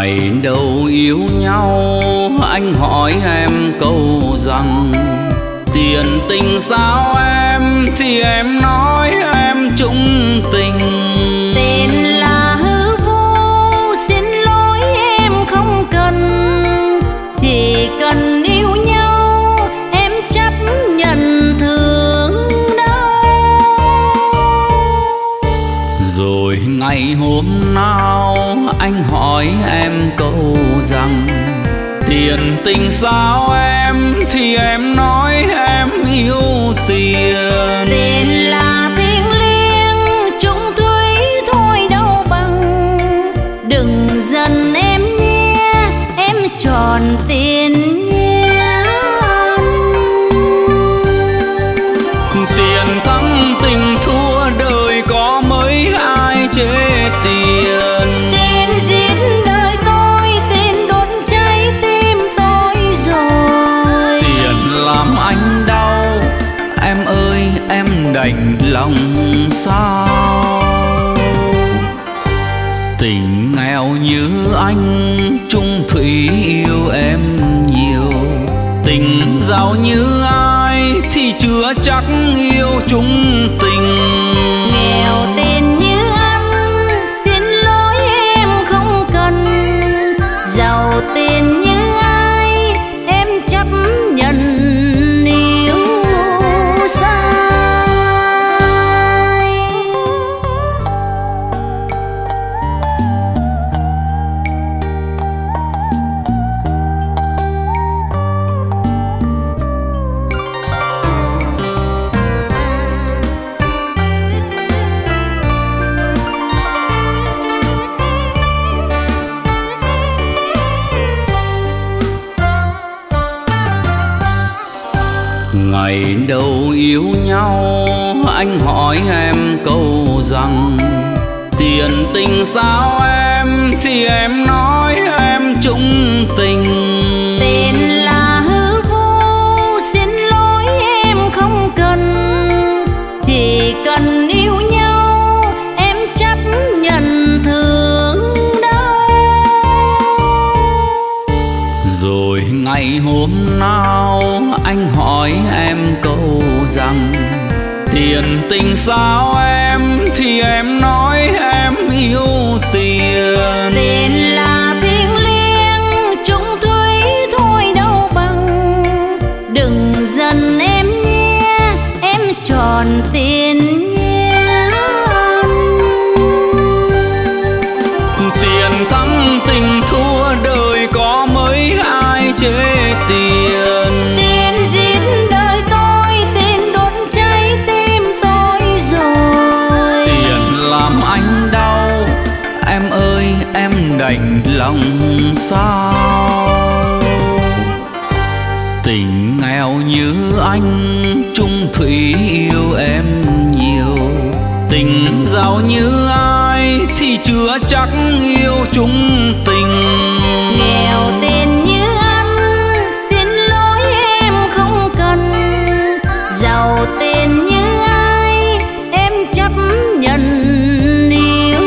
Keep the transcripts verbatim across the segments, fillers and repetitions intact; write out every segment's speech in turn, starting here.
Ngày đầu yêu nhau anh hỏi em câu rằng tiền tình sao em, thì em nói em chung tình. Tiền là hư vô, xin lỗi em không cần, chỉ cần yêu nhau em chấp nhận thương đau. Rồi ngày hôm nào anh hỏi em câu rằng tiền tình sao em, thì em nói em yêu tiền. Tiền là thiêng liêng, chung thủy thôi đâu bằng, đừng giận em nhé, em tròn tiền nhé. Tiền thắng tình thua đời có mấy ai chê tiền. Tiền giết đời tôi, tiền đốt cháy tim tôi rồi. Tiền làm anh đau, em ơi em đành lòng sao. Tình nghèo như anh chung thủy yêu em nhiều, tình giàu như ai thì chưa chắc yêu chung tình. Nghèo tiền như anh, xin lỗi em không cần, giàu tiền như ai em chấp nhận yêu sai. Ngày đầu yêu nhau anh hỏi em câu rằng tiền tình sao em, thì em nói em chung tình. Tiền là hư vô, xin lỗi em không cần, chỉ cần yêu nhau em chấp nhận thương đau. Rồi ngày hôm nào anh hỏi em câu rằng tiền tình sao em, thì em nói em yêu tiền. Tiền là thiêng liêng, chung thủy thôi đâu bằng, đừng giận em nhé, em tròn tiền nhé. Tiền thắng tình thua đời có mấy ai chê tiền. Tiền giết đời tôi, tiền đốt cháy tim tôi rồi. Tiền làm anh đau, em ơi em đành lòng sao. Tình nghèo như anh chung thủy yêu em nhiều, tình giàu như ai thì chưa chắc yêu chung tình. Nghèo tiền như anh, xin lỗi em không cần, giàu tiền như ai em chấp nhận yêu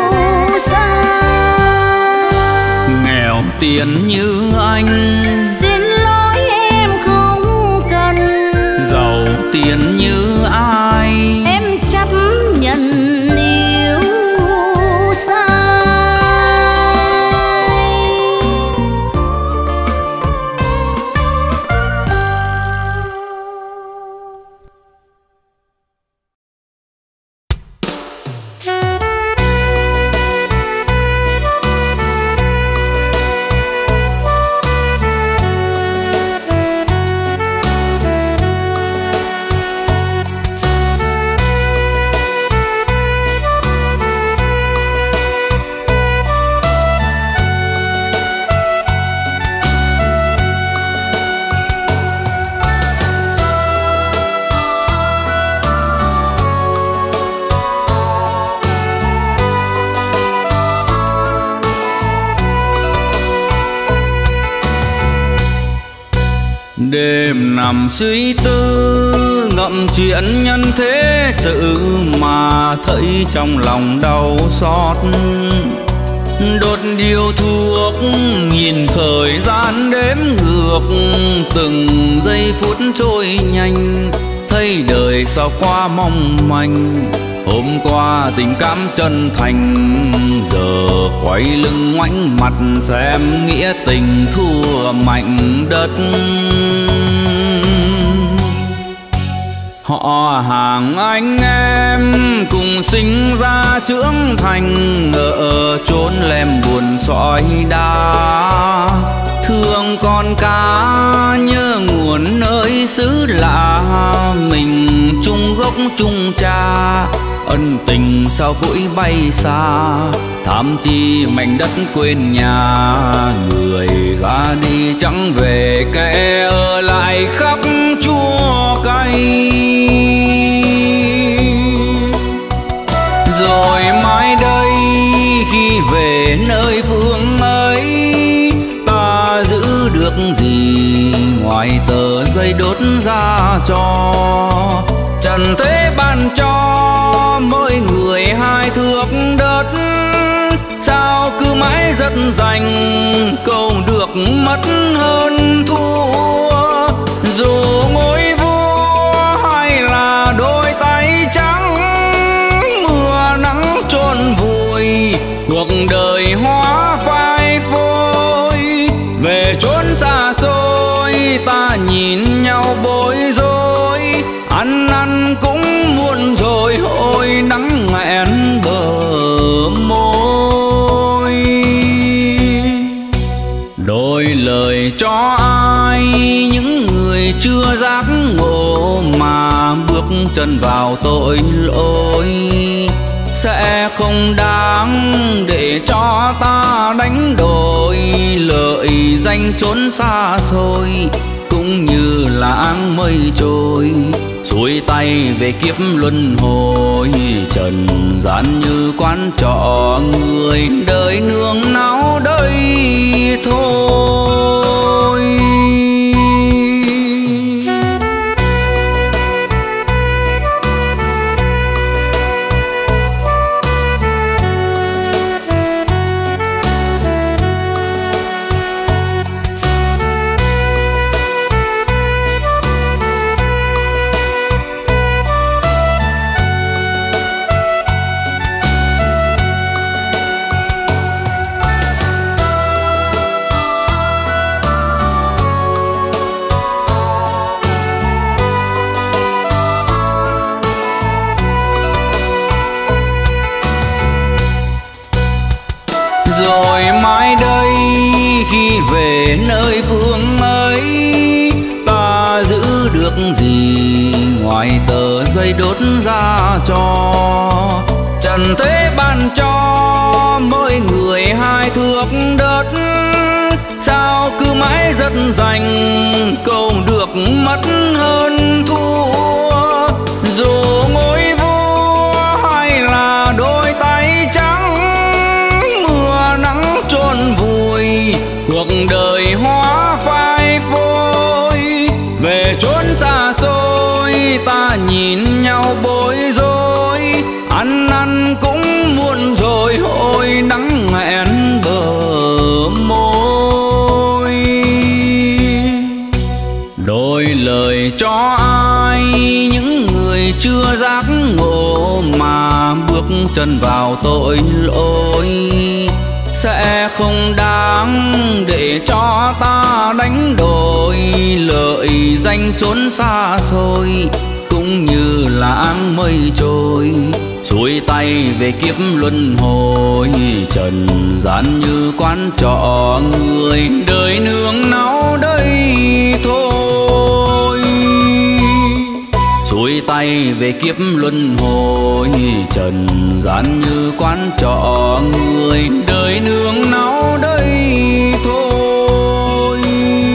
sai. Nghèo tiền như anh, xin lỗi em không cần, giàu tiền như ai em chấp nhận yêu sai. Đêm nằm suy tư ngậm chuyện nhân thế sự, mà thấy trong lòng đau xót. đốt điếu thuốc nhìn thời gian đếm ngược, từng giây phút trôi nhanh, thấy đời sao quá mong manh. Hôm qua tình cảm chân thành, giờ quay lưng ngoảnh mặt xem nghĩa tình thua mạnh đất. Họ hàng anh em cùng sinh ra trưởng thành, ở chốn lem buồn sỏi đá. Thương con cá nhớ nguồn nơi xứ lạ, mình chung gốc chung cha, ân tình sao vội bay xa. Thám chi mảnh đất quên nhà, người ra đi chẳng về, kẻ ở lại khắp chua cay. Rồi mai đây khi về nơi phương ấy, ta giữ được gì ngoài tờ giấy đốt ra cho. Trần thế ban cho mỗi người hai thước đất, sao cứ mãi rất dành câu được mất hơn thua. Dù ngôi vua hay là đôi tay trắng, mưa nắng trôn vùi cuộc đời hóa phai phôi. Về chốn xa xôi ta nhìn nhau bối rối, ăn năn cũng muộn rồi, ôi nắng nghẹn bờ môi. Đôi lời cho ai những người chưa giác ngộ, mà bước chân vào tội lỗi, sẽ không đáng để cho ta đánh đổi lợi danh trốn xa xôi, cũng như là áng mây trôi xuôi tay về kiếp luân hồi. Trần gian như quán trọ, người đời nương náu đây thôi. Rồi mai đây khi về nơi phương ấy, ta giữ được gì ngoài tờ giấy đốt ra cho. Trần thế ban cho mỗi người hai thước đất, sao cứ mãi rất dành câu được mất hơn thua. Dù ngôi vua hay là đôi tay trắng, mưa nắng trôn vùi cuộc đời hóa phai phôi. Về chốn xa xôi ta nhìn nhau bối rối, ăn năn cũng muộn rồi, ôi nắng nghẹn bờ môi. Đôi lời cho ai những người chưa giác ngộ, mà bước chân vào tội lỗi, sẽ không đáng để cho ta đánh đổi lợi danh trốn xa xôi, cũng như là áng mây trôi xuôi tay về kiếp luân hồi. Trần gian như quán trọ, người đời nương náu đây thôi. Xuôi tay về kiếp luân hồi, trần gian như quán trọ, người đời nương náu đây thôi.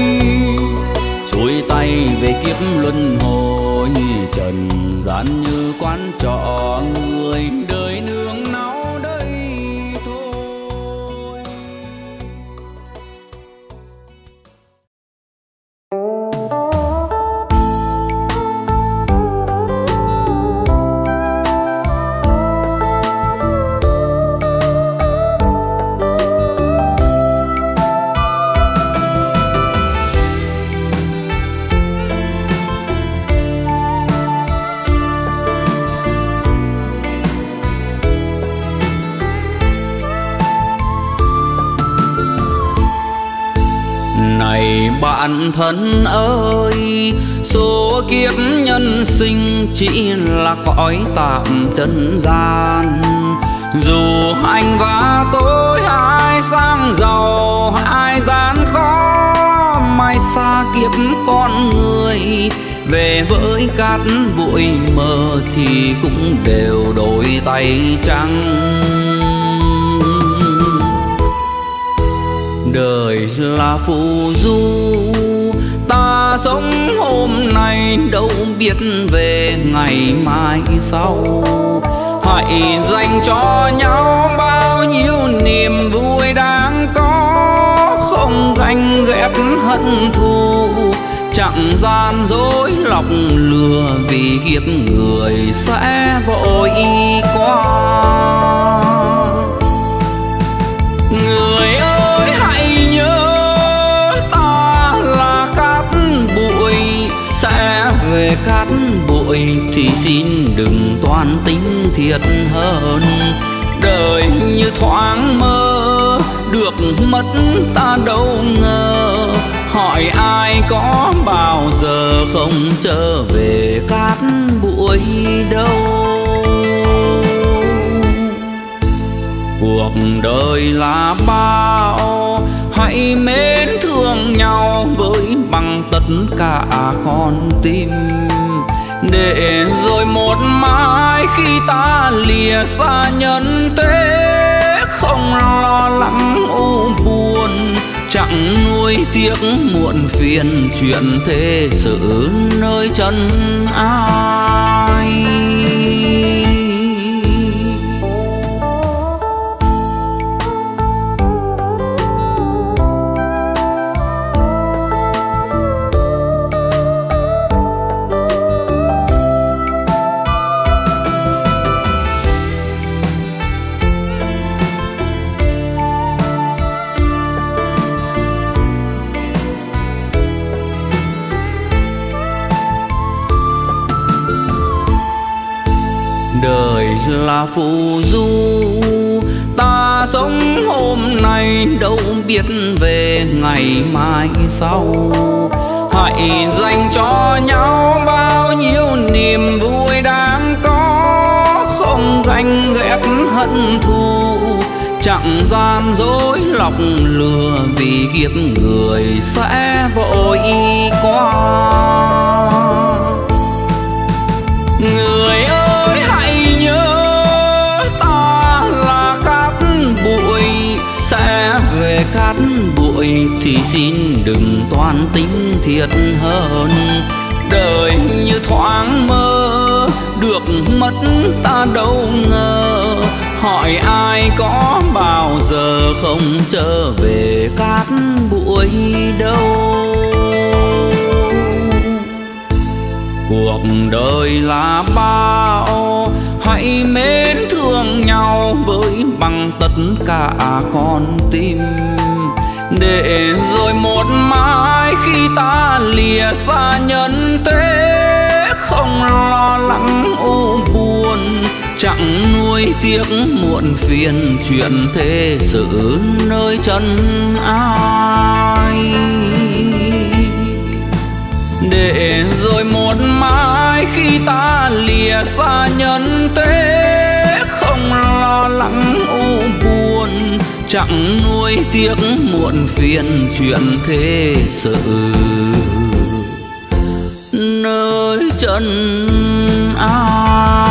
Xuôi tay về kiếp luân hồi, trần gian như quán trọ, người đời nương náu đây thôi. Này bạn thân ơi, số kiếp nhân sinh chỉ là cõi tạm chân gian. Dù anh và tôi ai sang giàu ai gian khó, mai xa kiếp con người về với cát bụi mờ thì cũng đều đổi tay trắng. Đời là phù du, ta sống hôm nay đâu biết về ngày mai sau. Hãy dành cho nhau bao nhiêu niềm vui đáng có, không ganh ghét hận thù, chẳng gian dối lọc lừa, vì kiếp người sẽ vội qua. Người ơi hãy nhớ ta là cát bụi, sẽ về cát bụi thì xin đừng toan tính thiệt hơn. Đời như thoáng mơ, được mất ta đâu ngờ, hỏi ai có bao giờ không trở về cát bụi đâu. Cuộc đời là bao, hãy mến thương nhau với bằng tất cả con tim, để rồi một mai khi ta lìa xa nhân thế, không lo lắng u buồn, chẳng nuối tiếc muộn phiền, chuyện thế sự nơi chân ai. Đời là phù du, ta sống hôm nay đâu biết về ngày mai sau. Hãy dành cho nhau bao nhiêu niềm vui đáng có, không ganh ghét hận thù, chẳng gian dối lọc lừa, vì kiếp người sẽ vội qua. Người ơi hãy nhớ ta là cát bụi, sẽ về cát bụi thì xin đừng toan tính thiệt hơn. Đời như thoáng mơ, được mất ta đâu ngờ, hỏi ai có bao giờ không trở về cát bụi đâu. Cuộc đời là bao, hãy mến thương nhau với bằng tất cả con tim, để rồi một mai khi ta lìa xa nhân thế, không lo lắng u buồn, chẳng nuối tiếc muộn phiền, chuyện thế sự nơi chân ai. Để rồi một mai khi ta lìa xa nhân thế, không lo lắng u buồn, chẳng nuối tiếc muộn phiền, chuyện thế sự nơi chân ai.